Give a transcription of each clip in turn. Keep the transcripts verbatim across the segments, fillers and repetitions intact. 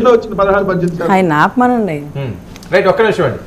దేంట్లో వచ్చింది పదహారు బడ్జెట్ సార్? ఆయన ఆపమనండి. రైట్, ఒక్క నిమిషం అండి.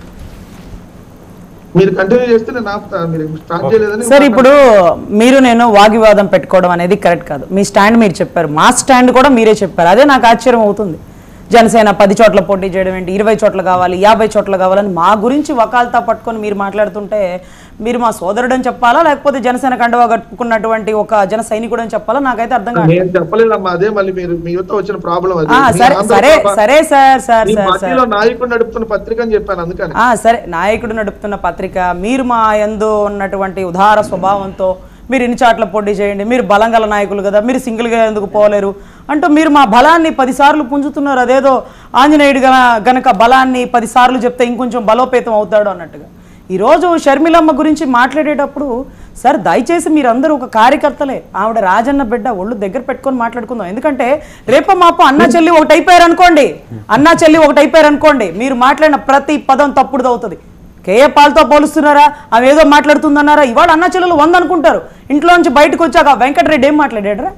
మీరు కంటిన్యూ చేస్తే నేను ఆపుతా, మీరు స్టార్ట్ చేయలేదని. సార్ ఇప్పుడు మీరు నేను వాగ్వివాదం పెట్టుకోవడం అనేది కరెక్ట్ కాదు. మీ స్టాండ్ మీరు చెప్పారు, మా స్టాండ్ కూడా మీరే చెప్పారు. అదే నాకు ఆశ్చర్యం అవుతుంది. జనసేన పది చోట్ల పోటీ చేయడం ఏంటి, ఇరవై చోట్ల కావాలి, యాభై చోట్ల కావాలని మా గురించి వకాల్తా పట్టుకొని మీరు మాట్లాడుతుంటే మీరు మా సోదరుడు అని చెప్పాలా, లేకపోతే జనసేన కండువా కట్టుకున్నటువంటి ఒక జన సైనికుడు అని చెప్పాలా? నాకైతే అర్థం కాదు. నేను చెప్పలేదమ్మా, అదే మళ్ళీ మీరు మీ యువత వచ్చిన ప్రాబ్లం అది. సరే సరే సరే సార్ సార్ సార్ నాయకుడు నడుపుతున్న పత్రిక అని చెప్పాను అందుకని. సరే, నాయకుడు నడుపుతున్న పత్రిక, మీరు మా యందు ఉన్నటువంటి ఉదార స్వభావంతో మీరు ఎన్ని చాట్ల పోటీ చేయండి, మీరు బలం గల నాయకులు కదా, మీరు సింగిల్గా ఎందుకు పోలేరు అంటూ మీరు మా బలాన్ని పదిసార్లు పుంజుతున్నారు. అదేదో ఆంజనేయుడు గనక బలాన్ని పదిసార్లు చెప్తే ఇంకొంచెం బలోపేతం అవుతాడు అన్నట్టుగా. ఈరోజు షర్మిలమ్మ గురించి మాట్లాడేటప్పుడు సార్ దయచేసి మీరందరూ ఒక కార్యకర్తలే, ఆవిడ రాజన్న బిడ్డ, ఒళ్ళు దగ్గర పెట్టుకొని మాట్లాడుకుందాం. ఎందుకంటే రేప మాపు అన్నా చెల్లి ఒకటి అయిపోయారు అనుకోండి, అన్నా చెల్లి ఒకటి అయిపోయారు అనుకోండి, మీరు మాట్లాడిన ప్రతి పదం తప్పుడుది అవుతుంది. కేఏ పాల్తో పోలుస్తున్నారా, ఆమె ఏదో మాట్లాడుతుందన్నారా, ఇవాళ అన్నా చెల్లెలు వంద అనుకుంటారు. ఇంట్లో నుంచి బయటకు వచ్చాక వెంకటరెడ్డి ఏం మాట్లాడాడరా,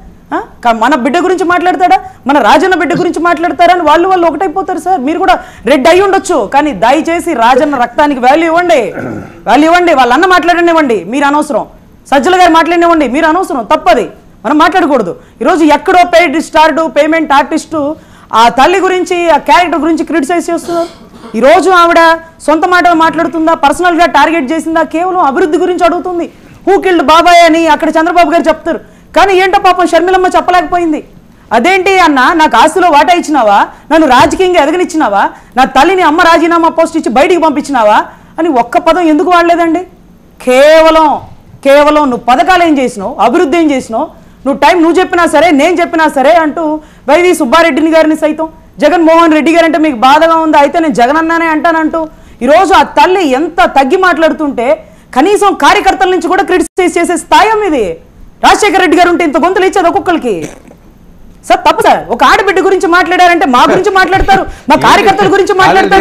మన బిడ్డ గురించి మాట్లాడతాడా, మన రాజన్న బిడ్డ గురించి మాట్లాడతారా అని వాళ్ళు వాళ్ళు ఒకటైపోతారు. సార్ మీరు కూడా రెడ్ అయి ఉండొచ్చు, కానీ దయచేసి రాజన్న రక్తానికి వాల్యూ ఇవ్వండి, వాల్యూ ఇవ్వండి. వాళ్ళ అన్న మాట్లాడనివ్వండి, మీరు అనవసరం. సజ్జల గారు మాట్లాడనివ్వండి, మీరు అనవసరం. తప్పది, మనం మాట్లాడకూడదు. ఈరోజు ఎక్కడో పెయిడ్ స్టార్డు పేమెంట్ ఆర్టిస్టు ఆ తల్లి గురించి ఆ క్యారెక్టర్ గురించి క్రిటిసైజ్ చేస్తున్నారు. ఈరోజు ఆవిడ సొంత మాటలు మాట్లాడుతుందా, పర్సనల్గా టార్గెట్ చేసిందా, కేవలం అభివృద్ధి గురించి అడుగుతుంది. హూ కిల్డ్ బాబాయ్ అని అక్కడ చంద్రబాబు గారు చెప్తారు, కానీ ఏంటో పాపం షర్మిలమ్మ చెప్పలేకపోయింది. అదేంటి అన్న, నాకు ఆస్తిలో వాటా ఇచ్చినావా, నన్ను రాజకీయంగా ఎదగనిచ్చినావా, నా తల్లిని అమ్మ రాజీనామా పోస్ట్ ఇచ్చి బయటికి పంపించినావా అని ఒక్క పదం ఎందుకు వాడలేదండి? కేవలం కేవలం నువ్వు పథకాలు ఏం చేసినావు, అభివృద్ధి ఏం చేసినావు, నువ్వు టైం నువ్వు చెప్పినా సరే నేను చెప్పినా సరే అంటూ వైవి సుబ్బారెడ్డిని గారిని సైతం జగన్మోహన్ రెడ్డి గారు అంటే మీకు బాధగా ఉందా, అయితే నేను జగన్ అన్నానే అంటానంటూ ఈరోజు ఆ తల్లి ఎంత తగ్గి మాట్లాడుతుంటే కనీసం కార్యకర్తల నుంచి కూడా క్రిటిసైజ్ చేసే స్థాయి ఇది. రాజశేఖర రెడ్డి గారు ఉంటే ఇంత గొంతులు ఇచ్చేది ఒక్కొక్కరికి. సార్ తప్పు సార్, ఒక ఆడబిడ్డ గురించి మాట్లాడారంటే మా గురించి మాట్లాడతారు, మా కార్యకర్తల గురించి మాట్లాడతారు.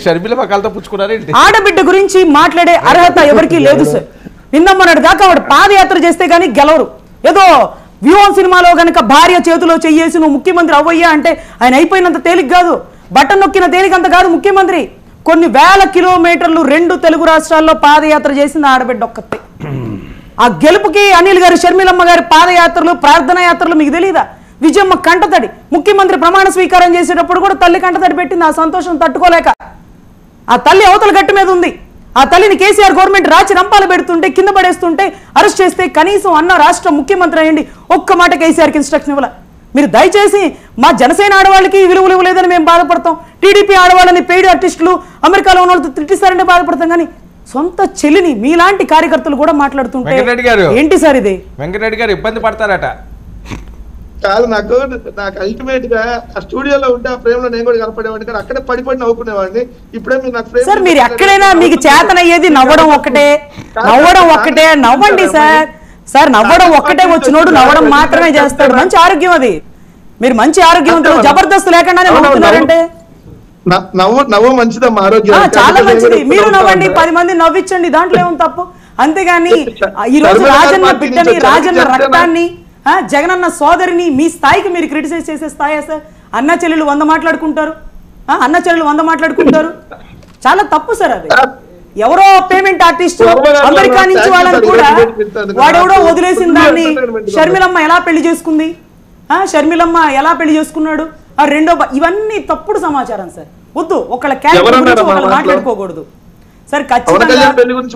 ఆడబిడ్డ గురించి మాట్లాడే అర్హత ఎవరికీ లేదు సార్. నిన్న మొన్నటి దాకా ఆవిడ పాదయాత్ర చేస్తే గానీ గెలవరు. ఏదో వ్యూహం సినిమాలో గనక భార్య చేతిలో చెయ్యేసి నువ్వు ముఖ్యమంత్రి అవ్వయ్యా అంటే ఆయన అయిపోయినంత తేలిక కాదు, బటన్ నొక్కిన తేలికంత కాదు ముఖ్యమంత్రి. కొన్ని వేల కిలోమీటర్లు రెండు తెలుగు రాష్ట్రాల్లో పాదయాత్ర చేసింది ఆడబిడ్డ ఒక్కతే. ఆ గెలుపుకి అనిల్ గారు షర్మిలమ్మ గారి పాదయాత్రలు ప్రార్థనా యాత్రలు మీకు తెలియదా? విజయమ్మ కంటతడి, ముఖ్యమంత్రి ప్రమాణ స్వీకారం చేసేటప్పుడు కూడా తల్లి కంటతడి పెట్టింది. ఆ సంతోషం తట్టుకోలేక ఆ తల్లి అవతల గట్టు మీద ఉంది. ఆ తల్లిని కేసీఆర్ గవర్నమెంట్ రాచి రంపాలు పెడుతుంటే కింద పడేస్తుంటే అరెస్ట్ చేస్తే కనీసం అన్న రాష్ట్ర ముఖ్యమంత్రి అయ్యండి ఒక్క మాట కేసీఆర్కి ఇన్స్ట్రక్షన్ ఇవ్వాల. మీరు దయచేసి మా జనసేన ఆడవాళ్ళకి విలువలు ఇవ్వలేదని మేము బాధపడతాం, టీడీపీ ఆడవాళ్ళని పెయిడ్ ఆర్టిస్టులు అమెరికాలో ఉన్న వాళ్ళతో తిట్టిస్తారంటే బాధపడతాం, కానీ సొంత చెల్లిని మీలాంటి కార్యకర్తలు కూడా మాట్లాడుతుంటే ఏంటి సార్ ఇది? వెంకటరెడ్డి గారు ఇబ్బంది పడతారట కాదు. నాకు నాకు అల్టిమేట్ గా ఆ స్టూడియోలో ఉంటే ఆ ఫ్రేమ్ లో నేను కూడా కనపడేవాడిని, కానీ అక్కడే పడిపడి నవ్వుకునేవాడిని. ఇప్పుడే మీరు నాకు ఫ్రేమ్ సార్ మీరు ఎక్కడైనా మీకు చేతనయ్యేది నవ్వడం ఒక్కటే, నవ్వడం ఒక్కటే, నవ్వండి సార్. సార్ నవ్వడం ఒక్కటే వచ్చినోడు నవ్వడం మాత్రమే చేస్తాడు. మంచి ఆరోగ్యం అది. మీరు మంచి ఆరోగ్యవంతులు, జబర్దస్త్ లేకుండానే నవ్వుతున్నారంటే నవ్వు నవ్వు మంచిదమ్మా, ఆరోగ్యం చాలా మంచిది. మీరు నవ్వండి, పది మంది నవ్వించండి, దాంట్లో ఏం తప్పు. అంతేగాని ఈ రోజు రాజన్న బిడ్డని, రాజన్న రక్తాన్ని, జగనన్న సోదరిని మీ స్థాయికి మీరు క్రిటిసైజ్ చేసే స్థాయి సార్? అన్న చెల్లెలు వంద మాట్లాడుకుంటారు, అన్న చెల్లెలు వంద మాట్లాడుకుంటారు, చాలా తప్పు సార్ అది. ఎవరో పేమెంట్ ఆర్టిస్ట్ అమెరికా నుంచి వాళ్ళని కూడా వాడెవడో వదిలేసిన దాన్ని షర్మిలమ్మ ఎలా పెళ్లి చేసుకుంది, షర్మిలమ్మ ఎలా పెళ్లి చేసుకున్నాడు, ఆ రెండో ఇవన్నీ తప్పుడు సమాచారం సార్. వద్దు, ఒకళ్ళ క్యారెక్టర్ గురించి ఒకళ్ళు మాట్లాడుకోకూడదు సార్. ఖచ్చితంగా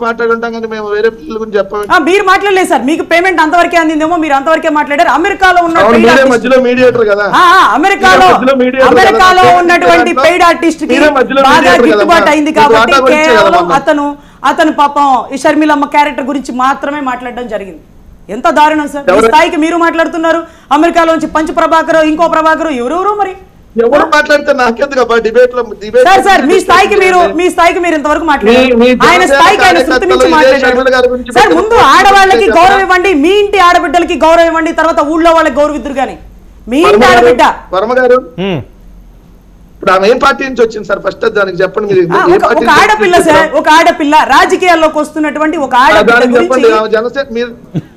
మీరు మాట్లాడలేదు సార్, మీకు పేమెంట్ అంతవరకే అందిందేమో, మీరు అంతవరకే మాట్లాడారు. అమెరికాలో ఉన్న అమెరికాలో అమెరికాలో ఉన్నటువంటి పెయిడ్ ఆర్టిస్ట్ కి బాగా గిట్టుబాటు అయింది కాబట్టి కేవలం అతను అతను పాపం ఈ షర్మిలమ్మ క్యారెక్టర్ గురించి మాత్రమే మాట్లాడడం జరిగింది. ఎంత దారుణం సార్. మీ స్థాయికి మీరు మాట్లాడుతున్నారు, అమెరికాలో నుంచి పంచ ప్రభాకర్ ఇంకో ప్రభాకర్ ఎవరెవరు మరి ఎవరు మాట్లాడితే నాకెందుకు డిబేట్ లో సార్ సార్ మీ స్థాయికి మీరు మీ స్థాయికి మీరు ఇంతవరకు మాట్లాడారు, ఆయన స్థాయికి ఆయన శృతి మించి మాట్లాడారు. సార్ ముందు ఆడవాళ్ళకి గౌరవం ఇవ్వండి, మీ ఇంటి ఆడబిడ్డలకి గౌరవం ఇవ్వండి, తర్వాత ఊళ్ళో వాళ్ళకి గౌరవిద్దురు కానీ. మీ ఇంటి ఆడబిడ్డ వర్మ గారు ఇప్పుడు ఆమె ఏ పార్టీ నుంచి వచ్చింది సార్? ఫస్ట్ దానికి చెప్పండి. మీరు ఒక ఆడపిల్ల సార్, ఒక ఆడపిల్ల రాజకీయాల్లోకి వస్తున్నటువంటి ఒక ఆడపిల్ల గురించి జనసేన మీరు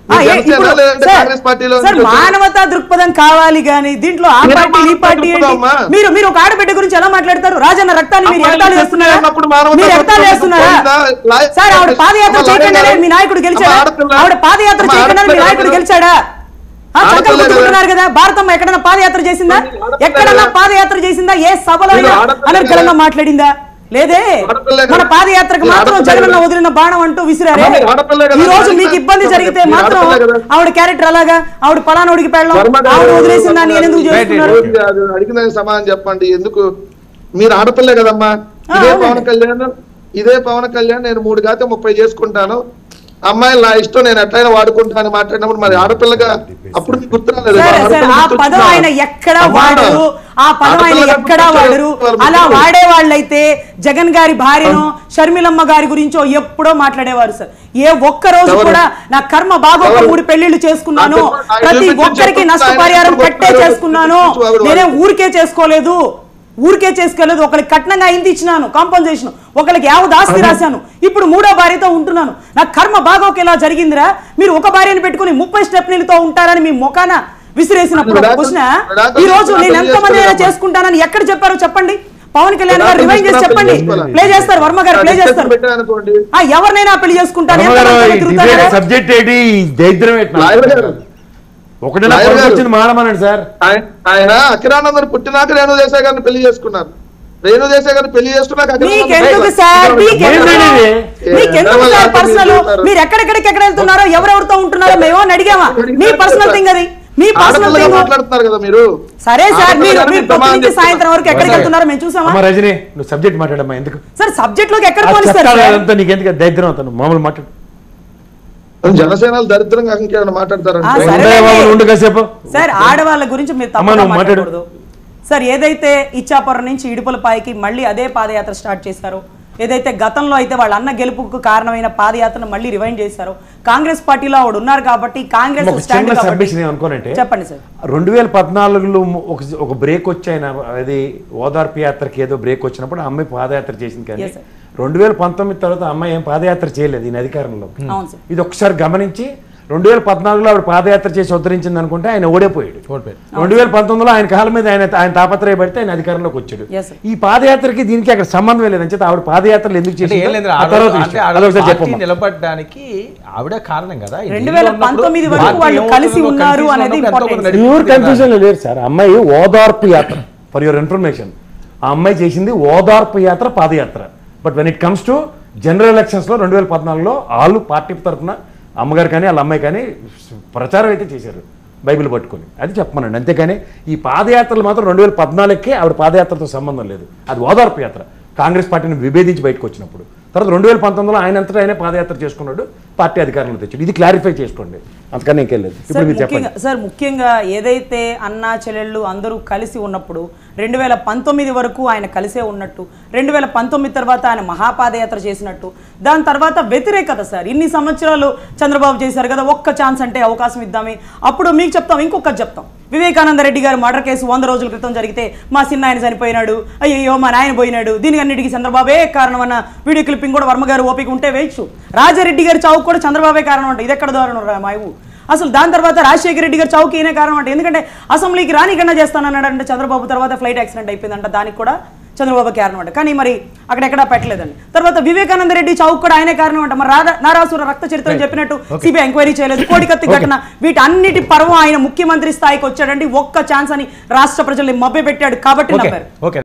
ఆ, ఏ- జనసేన ఇప్పుడు లేదంటే సార్, కాంగ్రెస్ పార్టీలో సార్ నుంచి వచ్చారు. మానవతా దృక్పథం కావాలి కానీ దీంట్లో ఆ మీరు పార్టీ ఈ మానవతా పార్టీ ఏంటి? దృక్పథమా? మీరు మీరు ఒక ఆడబిడ్డ గురించి ఎలా మాట్లాడతారు? రాజన్న రక్తాన్ని మీరు అమ్మాయిలు ఎగతాళి చేస్తున్నారా? అన్నప్పుడు మానవతా మీరు ఎగతాళి దృక్పథం చేస్తున్నారా? పోయిందా? లాయ- సార్ ఆవిడ పాదయాత్ర అమ్మ చేయకుండానే లాయర్ మీ నాయకుడు గెలిచాడా? అమ్మ ఆడపిల్ల. ఆవిడ పాదయాత్ర అమ్మ చేయకుండానే మీ ఆడపిల్ల నాయకుడు కదా. గెలిచాడా? ఆ చక్కలు ఆడపిల్ల గుర్తుకుంటున్నారు కదా. భారతమ్మ ఎక్కడన్నా పాదయాత్ర చేసిందా? ఆడపిల్ల ఎక్కడన్నా కదా. పాదయాత్ర చేసిందా? ఏ సభలో మీరు అయినా ఆడపిల్ల అనర్గళంగా కదా. మాట్లాడిందా? లేదే. ఆడపిల్ల కదా. మన పాదయాత్రకు మీరు మాత్రం ఆడపిల్ల జగనన్న కదా. వదిలిన బాణం అంటూ విసిరారే. అమ్మ, మీరు ఆడపిల్ల కదా. ఈ రోజు మీకు మీరు ఇబ్బంది జరిగితే మీరు మాత్రం ఆడపిల్ల కదా. ఆవిడ క్యారెక్టర్ అలాగా, ఆవిడ పలానోడికి పెళ్ళం, వర్మ గారు, ఆవిడ వదిలేసిందా అని వర్మ ఎందుకు గారు, చేస్తున్నారు? రోజు కాదు, అడిగిన దానికి సమాధానం చెప్పండి. ఎందుకు మీరు ఆడపిల్లే కదమ్మా. ఆ, ఇదే అవునండి. పవన్ కళ్యాణ్ ఇదే పవన్ కళ్యాణ్ నేను మూడు కాతే ముప్పై చేసుకుంటాను, అమ్మాయిలు నా ఇష్టం, నేను ఎట్లయినా వాడుకుంటాను మాట్లాడినప్పుడు మరి ఆడపిల్లగా అప్పుడు మీకు గుర్తురాలేదు. సరే సరే ఆ ఆడపిల్ల పదం ఆయన ఎక్కడా వాడరు, ఆ పదం ఆయన ఎక్కడా వాడరు. అలా వాడే వాళ్ళైతే జగన్ గారి భార్యను షర్మిలమ్మ గారి గురించో ఎప్పుడో మాట్లాడేవారు సార్. ఏ ఒక్క రోజు ఎవరు? కూడా నా కర్మ బాగోక ఎవరు? మూడు పెళ్లిళ్ళు చేసుకున్నాను, ఆయన ప్రతి చూపించి ఒక్కరికి చెప్పు, నష్టపరిహారం ఆయన కట్టే చూపించు, చేసుకున్నాను, చూపించు, ఆవిడ నేనే వాళ్ళు. ఊరికే చేసుకోలేదు ఊరికే చేసుకోలేదు ఒకరికి కట్నంగా అయింది ఇచ్చినాను కాంపన్సేషన్, ఒకరికి యావత్ ఆస్తి రాశాను, ఇప్పుడు మూడో భార్యతో ఉంటున్నాను, నా కర్మ బాగోక ఇలా జరిగిందిరా. మీరు ఒక భార్యను పెట్టుకుని ముప్పై స్టెప్నీలతో ఉంటారని మీ మొఖాన విసిరేసినప్పుడు క్వశ్చన్, ఈ రోజు నేను ఎంతమంది అయినా చేసుకుంటానని ఎక్కడ చెప్పారో చెప్పండి. పవన్ కళ్యాణ్ గారు రివైండ్ చేసి చెప్పండి. ప్లే చేస్తారు, వర్మ గారు ప్లే చేస్తారు. ఆ ఎవరినైనా పెళ్లి చేసుకుంటాను, ఎంతమందితో తిరుగుతారా? సబ్జెక్ట్ ఏంటి దరిద్రం ఒకటినా వచ్చింది మాడమనండి సార్. ఆయన ఆయన అఖిరానందన్ పుట్టినాక రేణు దేశాయ్ గారిని పెళ్లి చేసుకున్నారు. రేణు దేశాయ్ గారిని పెళ్లి చేసుకున్నాక మీకెందుకు సార్ మీకెందుకు మీకెందుకు సార్ పర్సనల్? మీరు ఎక్కడెక్కడికి ఎక్కడ వెళ్తున్నారో ఎవరెవరితో ఉంటున్నారో మేము అడిగామా? మీ పర్సనల్ థింగ్ అది, మీ పర్సనల్ థింగ్ మాట్లాడుతున్నారు కదా మీరు. సరే సార్ మీరు మీరు పొద్దు నుంచి సాయంత్రం వరకు ఎక్కడికి వెళ్తున్నారో మేము చూసామా? అమ్మ రజనీ నువ్వు సబ్జెక్ట్ మాట్లాడమ్మా. ఎందుకు సార్ సబ్జెక్ట్ లోకి ఎక్కడ పోనిస్తారు సార్? అంతా నీకెందుకు దరిద్రం అవుతాను మామూలు మాట్లాడు. జనసేనలు దరిద్రంగా ఇంకేమైనా ఆ, మాట్లాడతారంటే సరే. ఉండు కాసేపు. సార్ ఆడవాళ్ళ గురించి మీరు అమ్మా, తప్పుగా నువ్వు మాట్లాడు. మాట్లాడకూడదు సార్. ఏదైతే ఇచ్చాపురం నుంచి ఇడుపులపాయకి మళ్ళీ అదే పాదయాత్ర స్టార్ట్ చేశారో, ఏదైతే గతంలో అయితే వాళ్ళ అన్న గెలుపుకు కారణమైన పాదయాత్రను మళ్ళీ రివైండ్ చేశారో, కాంగ్రెస్ పార్టీలో ఆవిడ ఉన్నారు కాబట్టి కాంగ్రెస్ ఒక స్టాండ్ చిన్న కాబట్టి సబ్మిషన్ ఏమనుకోనంటే చెప్పండి సార్. రెండు వేల పద్నాలుగులో ఒక ఒక బ్రేక్ వచ్చాయన అది ఓదార్పు యాత్రకి ఏదో బ్రేక్ వచ్చినప్పుడు ఆ అమ్మాయి పాదయాత్ర చేసింది. కానీ Yes, sir. రెండు వేల పంతొమ్మిది తర్వాత ఆ అమ్మాయి ఏం పాదయాత్ర చేయలేదు ఈయన అధికారంలో. అవును సార్. ఇది ఒకసారి గమనించి రెండు వేల పద్నాలుగులో ఆవిడ పాదయాత్ర చేసి ఉద్ధరించింది అనుకుంటే ఆయన ఓడిపోయాడు. రెండు వేల పంతొమ్మిదిలో ఆయన కాళ్ళ మీద ఆయన ఆయన తాపత్రయపడితే ఆయన అధికారంలోకి వచ్చాడు. Yes, sir. ఈ పాదయాత్రకి దీనికి అక్కడ సంబంధం లేదని చెప్పి ఆవిడ పాదయాత్రలు ఎందుకు అంటే ఏం లేదు, చేసింది ఆ ఆ తర్వాత రోజు- విషయం. అంటే ఆ అదొకసారి రోజు చెప్పమ్మా. పార్టీ నిలబడడానికి ఆవిడ కారణం కదా. ఈ రెండు వేల ఢిల్లీలో ఉన్నప్పుడు పంతొమ్మిది వరకు పార్టీ వాళ్ళు ఏమవుతుందో కలిసి ఉన్నారు confusion అనేది ఉన్నప్పుడు ఎంతో important. కొంత ప్యూర్ నడిపించింది కదా. కన్ఫ్యూజన్ లేదు సార్. అమ్మాయి ఓదార్పు యాత్ర ఫర్ యువర్ ఇన్ఫర్మేషన్ ఆ అమ్మాయి చేసింది ఓదార్పు యాత్ర పాదయాత్ర. But when it comes to general elections లో రెండు వేల పద్నాలుగులో వాళ్ళు పార్టీ తరఫున అమ్మగారు కానీ వాళ్ళ అమ్మాయి కానీ ప్రచారం అయితే చేశారు బైబిల్ పట్టుకొని. అది చెప్పమనండి. అంతేకాని ఈ పాదయాత్రలు మాత్రం రెండు వేల పద్నాలుగుకే ఆవిడ పాదయాత్రతో సంబంధం లేదు. అది ఓదార్పు యాత్ర కాంగ్రెస్ పార్టీని విభేదించి బయటకు వచ్చినప్పుడు. తర్వాత రెండు వేల పంతొమ్మిదిలో ఆయన అంతటా ఆయనే పాదయాత్ర చేసుకున్నాడు, పార్టీ అధికారంలో తెచ్చాడు. ఇది క్లారిఫై చేసుకోండి, అంతకన్నా ఇంకేం లేదు. ఇప్పుడు సార్ మీరు చెప్పండి. ముఖ్యంగా సార్ ముఖ్యంగా ఏదైతే అన్నా చెల్లెళ్ళు అందరూ కలిసి ఉన్నప్పుడు రెండు వేల పంతొమ్మిది వరకు ఆయన కలిసే ఉన్నట్టు, రెండు వేల పంతొమ్మిది తర్వాత ఆయన మహాపాదయాత్ర చేసినట్టు, దాని తర్వాత వ్యతిరేకత సార్ ఇన్ని సంవత్సరాలు చంద్రబాబు చేశారు కదా, ఒక్క ఛాన్స్ అంటే అవకాశం ఇద్దామే. అప్పుడు మీకు చెప్తాం, ఇంకొకటి చెప్తాం. వివేకానంద రెడ్డి గారు మర్డర్ కేసు వంద రోజుల క్రితం జరిగితే మా చిన్న ఆయన చనిపోయినాడు, అయ్యో మా నాయన పోయినాడు, దీనికి అన్నిటికీ చంద్రబాబే కారణం అన్న వీడియో క్లిప్పింగ్ కూడా వర్మ గారు ఓపిక ఉంటే వేయచ్చు. రాజారెడ్డి గారి చావుకు కూడా చంద్రబాబే కారణం అంటే ఇది ఎక్కడ దారుణం రా మాయవు. అసలు దాని తర్వాత రాజశేఖర రెడ్డి గారు చౌకి ఈయనే కారణం అంటే, ఎందుకంటే అసెంబ్లీకి రానికన్నా చేస్తానన్నాడంటే చంద్రబాబు, తర్వాత ఫ్లైట్ యాక్సిడెంట్ అయిపోయిందంట, దానికి కూడా చంద్రబాబు కారణం అంట. కానీ మరి అక్కడ ఎక్కడా పెట్టలేదండి. తర్వాత వివేకానంద రెడ్డి చౌక్ కూడా ఆయనే కారణం అంట. మరి రాధా నారాసుర రక్త చరిత్ర చెప్పినట్టు సిబిఐ ఎంక్వైరీ చేయలేదు, కోడికత్తి ఘటన, వీటన్నిటి పర్వం ఆయన ముఖ్యమంత్రి స్థాయికి వచ్చాడండి. ఒక్క ఛాన్స్ అని రాష్ట్ర ప్రజల్ని మభ్య పెట్టాడు కాబట్టి నమ్మారు.